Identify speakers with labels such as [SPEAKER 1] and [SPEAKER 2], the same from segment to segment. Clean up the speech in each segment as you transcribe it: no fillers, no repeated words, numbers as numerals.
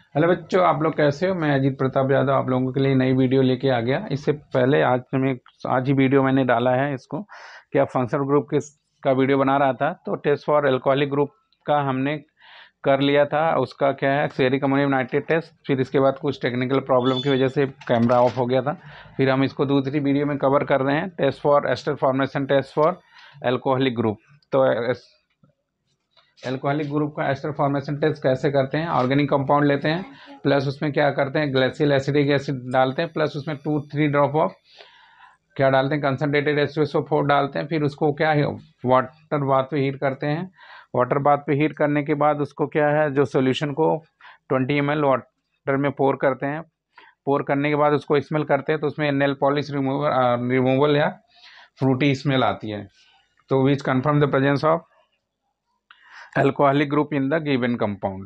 [SPEAKER 1] Hello बच्चों, आप लोग कैसे हो। मैं अजीत प्रताप यादव आप लोगों के लिए नई वीडियो लेके आ गया। इससे पहले आज ही वीडियो मैंने डाला है इसको कि अब फंक्शनल ग्रुप का वीडियो बना रहा था, तो टेस्ट फॉर एल्कोहलिक ग्रुप का हमने कर लिया था। उसका क्या है, सेरिक अमोनियम नाइट्रेट टेस्ट। फिर इसके बाद कुछ टेक्निकल प्रॉब्लम की वजह से कैमरा ऑफ हो गया था। फिर हम इसको दूसरी वीडियो में कवर कर रहे हैं, test for ester formation test for alcoholic group. तो एल्कोहलिक ग्रुप का एस्टर फॉर्मेशन टेस्ट कैसे करते हैं, ऑर्गेनिक कंपाउंड लेते हैं, प्लस उसमें क्या करते हैं, ग्लाइसिल एसिडिक एसिड डालते हैं, प्लस उसमें 2-3 ड्रॉप ऑफ क्या डालते हैं, कंसनट्रेटेड H2SO4 डालते हैं। फिर उसको क्या है, वाटर बाथ पे हीट करते हैं। वाटर बाथ पे हीट करने के बाद उसको क्या है, जो सोल्यूशन को 20 ml वाटर में पोर करते हैं। पोर करने के बाद उसको स्मेल करते हैं, तो उसमें नेल पॉलिश रिमूवल या फ्रूटी स्मेल आती है। तो which confirm the presence of alcoholic group in the given compound।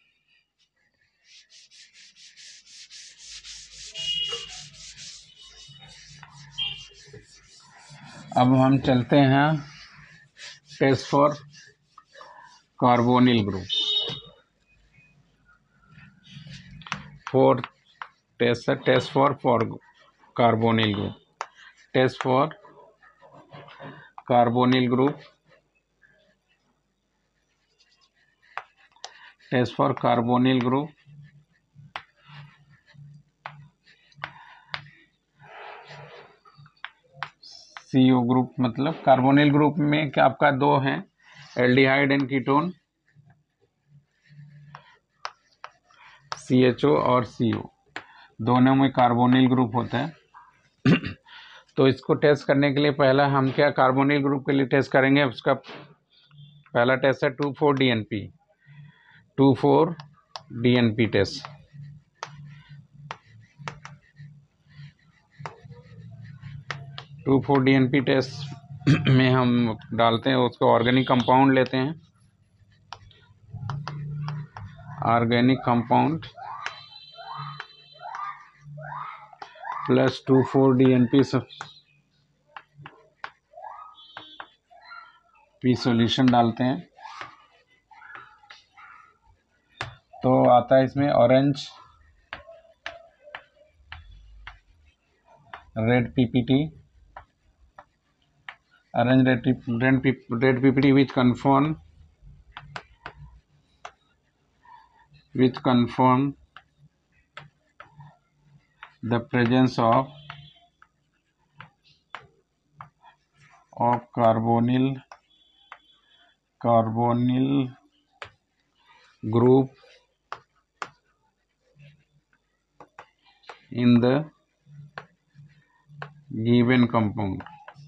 [SPEAKER 1] अब हम चलते हैं test for carbonyl group. Test for carbonyl group. Test for carbonyl group. Test for carbonyl group. CO group मतलब carbonyl group में क्या आपका दो हैं, एल्डिहाइड एंड कीटोन, CHO और CO, दोनों में कार्बोनिल ग्रुप होता है। तो इसको टेस्ट करने के लिए पहला हम क्या कार्बोनिल ग्रुप के लिए टेस्ट करेंगे। उसका पहला टेस्ट है 2,4-DNP। 2,4-DNP test. 2,4-DNP test में हम डालते हैं, उसको ऑर्गेनिक कंपाउंड लेते हैं। Organic compound plus 2,4-DNP solution डालते हैं। तो आता है इसमें orange red PPT, orange red PPT which confirm the presence of carbonyl group in the given compound।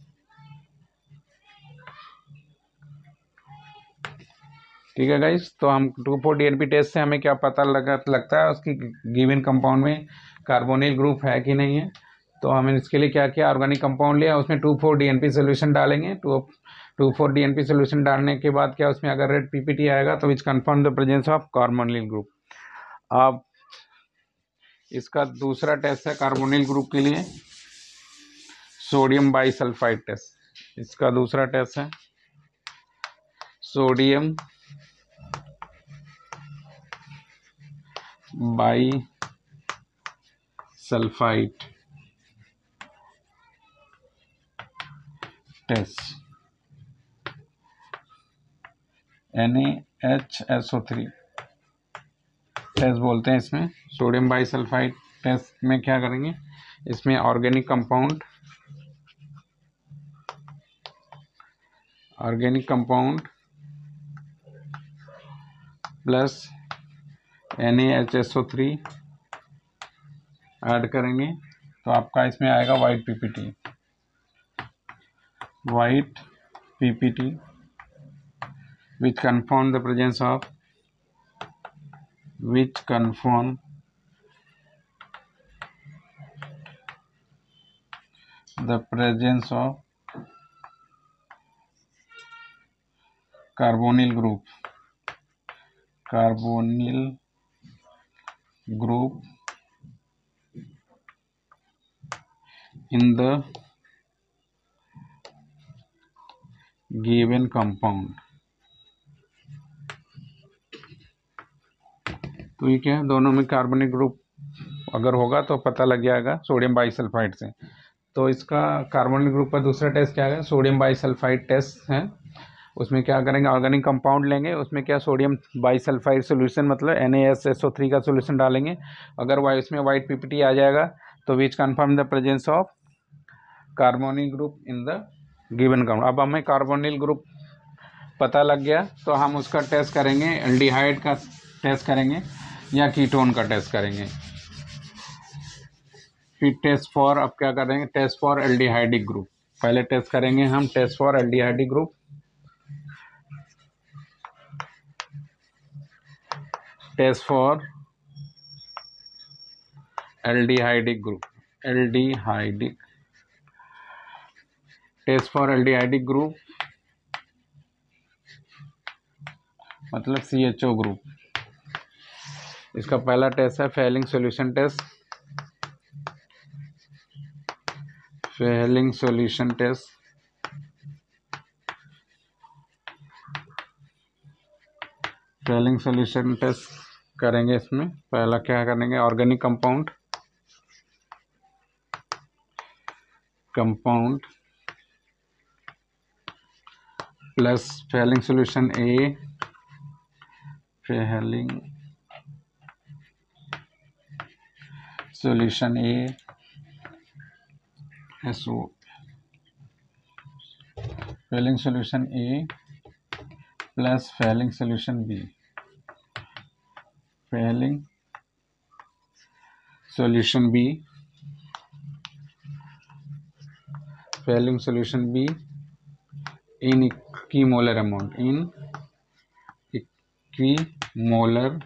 [SPEAKER 1] ठीक है गाइस, तो हम 2,4-DNP टेस्ट से हमें क्या पता लगता है उसकी गिवन कंपाउंड में कार्बोनिल ग्रुप है कि नहीं है। तो हमें इसके लिए क्या किया, ऑर्गेनिक कंपाउंड लिया, उसमें 2,4-DNP सोल्यूशन डालेंगे। 2,4-DNP सोल्यूशन डालने के बाद क्या उसमें अगर रेड PPT आएगा तो which confirm the presence of carbonyl group. अब इसका दूसरा टेस्ट है कार्बोनिल ग्रुप के लिए, सोडियम बाइसल्फाइड टेस्ट। इसका दूसरा टेस्ट है sodium bisulphide test, NaHSO3 test बोलते हैं इसमें। सोडियम बाइसल्फाइड टेस्ट में क्या करेंगे, इसमें organic compound plus NaHSO3 add करेंगे, तो आपका इसमें आएगा white PPT which confirm the presence of carbonyl group in the given compound। तो ये क्या है, दोनों में कार्बनिक ग्रुप अगर होगा तो पता लग जाएगा सोडियम बाइसल्फाइड से। तो इसका कार्बनिक ग्रुप का दूसरा टेस्ट क्या है, सोडियम बाइसल्फाइड टेस्ट है। उसमें क्या करेंगे, ऑर्गेनिक कंपाउंड लेंगे, उसमें क्या सोडियम बाइसल्फाइड सोल्यूशन मतलब NaSSO3 का सोल्यूशन डालेंगे। अगर इसमें वाइट पीपीटी आ जाएगा तो which confirm the presence of carbonyl group in the given compound. अब हमें कार्बोनिल ग्रुप पता लग गया तो हम उसका टेस्ट करेंगे, एल्डिहाइड का टेस्ट करेंगे या कीटोन का टेस्ट करेंगे। फिर टेस्ट फॉर, अब क्या करेंगे, टेस्ट फॉर एल्डिहाइडिक ग्रुप। पहले टेस्ट करेंगे हम test for aldehydic group. Test for aldehydic group, aldehydic, test for aldehydic group मतलब CHO ग्रुप। इसका पहला टेस्ट है Fehling solution test, Fehling solution test. Fehling solution test करेंगे। इसमें पहला क्या करेंगे, organic compound, compound plus Fehling solution A, Fehling solution A SO, Fehling solution A plus Fehling solution B, Fehling solution B, Fehling solution B in equimolar amount, in equimolar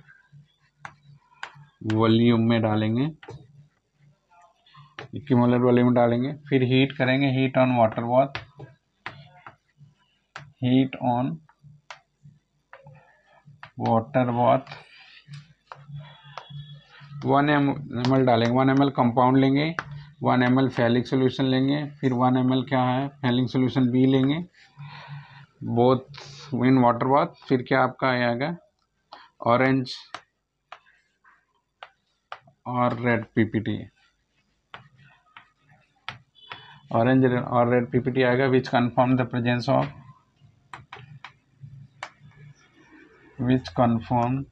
[SPEAKER 1] volume में डालेंगे, equimolar volume में डालेंगे। फिर heat करेंगे, heat on water bath, heat on water bath. 1 ml डालेंगे, 1 ml compound लेंगे, 1 ml फेलिक solution लेंगे, फिर 1 ml क्या है फेलिक सोल्यूशन B लेंगे, बोथ इन वाटर बाथ। फिर क्या आपका आएगा, ऑरेंज और रेड पीपीटी, ऑरेंज और red P P which confirm the presence of, which confirm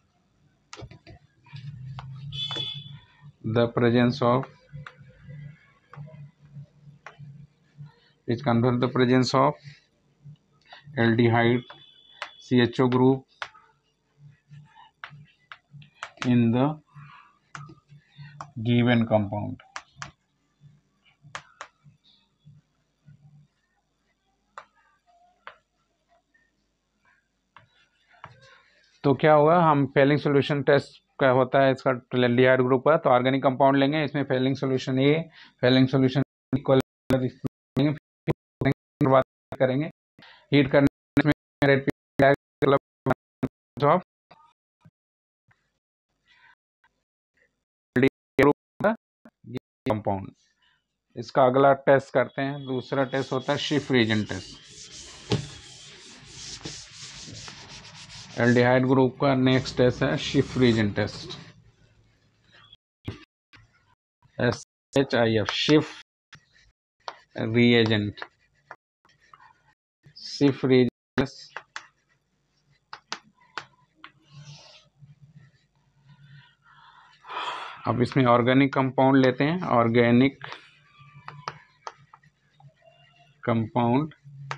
[SPEAKER 1] the presence of, which confirms the presence of aldehyde CHO group in the given compound। तो क्या होगा, हम फेलिंग सॉल्यूशन टेस्ट क्या होता है इसका, aldehyde group है तो ऑर्गेनिक कंपाउंड लेंगे, इसमें Fehling solution A, Fehling solution equal करेंगे, हीट करने में रेड ऑफ कंपाउंड। इसका अगला टेस्ट करते हैं, दूसरा टेस्ट होता है शिफ्ट रीजन टेस्ट। एल्डिहाइड ग्रुप का नेक्स्ट टेस्ट है शिफ्ट रीजन टेस्ट, SHIF, शिफ्ट रिएजेंट, शिफ्ट रीजन। अब इसमें ऑर्गेनिक कंपाउंड लेते हैं, organic compound,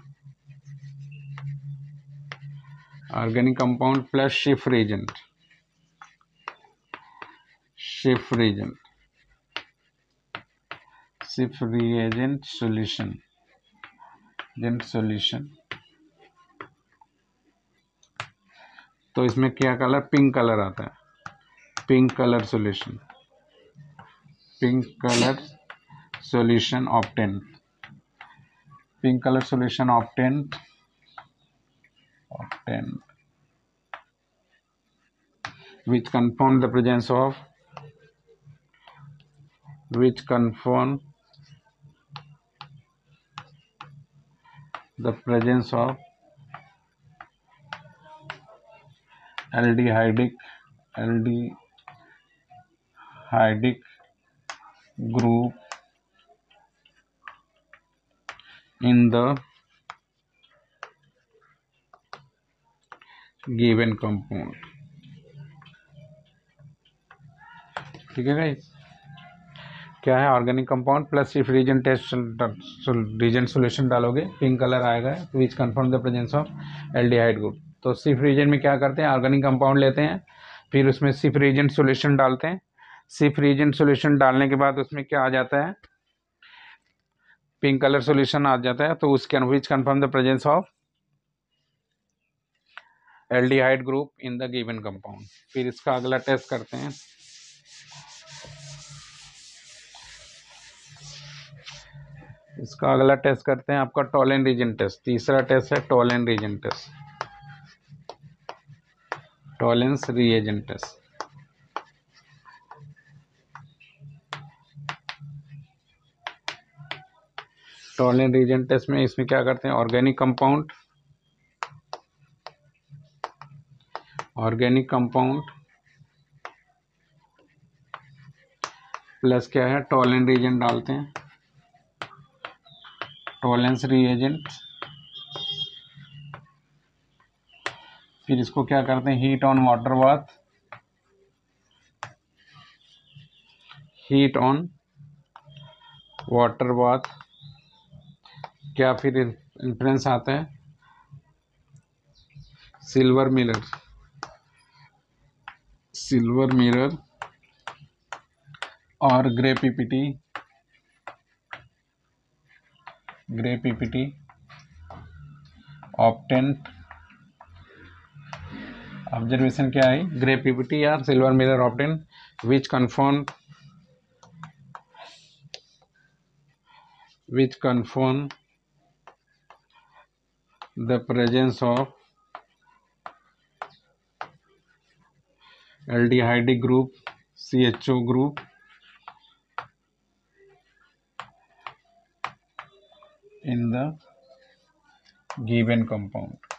[SPEAKER 1] organic compound plus शिफ्ट रीजेंट, शिफ्ट रीजेंट, शिफ्ट रिएजेंट सॉल्यूशन, जेंट सॉल्यूशन। तो इसमें क्या कलर, पिंक कलर आता है, pink colour solution, pink colour solution obtain, pink colour solution obtain, obtain which confirm the presence of, which confirm the presence of aldehydic aldehydic group in the given compound। ठीक है guys, क्या है organic compound plus Schiff reagent test reagent solution डालोगे pink colour आएगा which confirm the presence of aldehyde group. तो Schiff reason में क्या करते हैं, ऑर्गेनिक कंपाउंड लेते हैं, फिर उसमें सिर्फ रीजन सोल्यूशन डालते हैं। सिर्फ रीजन सोल्यूशन डालने के बाद उसमें क्या आ जाता है, पिंक कलर सोल्यूशन आ जाता है। तो उसके which confirm the presence of aldehyde group in the given compound. फिर इसका अगला टेस्ट करते हैं। इसका अगला टेस्ट करते हैं आपका टॉलेन रीजन टेस्ट। तीसरा टेस्ट है Tollens reagent test, Tollens reagent test. Tollens reagent test में इसमें क्या करते हैं, ऑर्गेनिक कंपाउंड प्लस क्या है टॉलेन रीजन डालते हैं, टॉलेंस रीएजेंट। फिर इसको क्या करते हैं, heat on water bath, heat on water bath. क्या फिर इन्फ्लुएंस आता है, सिल्वर मिरर और ग्रे पीपीटी ऑप्टेंट। ऑब्जर्वेशन क्या है, ग्रे पीपीटी या silver mirror obtained which confirm the presence of aldehydic group CHO group in the given compound।